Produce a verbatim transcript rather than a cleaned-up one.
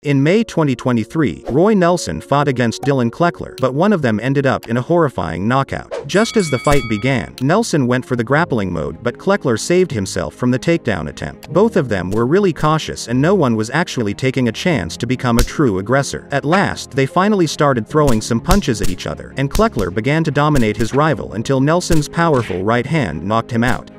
In May twenty twenty-three, Roy Nelson fought against Dillon Cleckler, but one of them ended up in a horrifying knockout. Just as the fight began, Nelson went for the grappling mode, but Cleckler saved himself from the takedown attempt. Both of them were really cautious and no one was actually taking a chance to become a true aggressor. At last, they finally started throwing some punches at each other, and Cleckler began to dominate his rival until Nelson's powerful right hand knocked him out.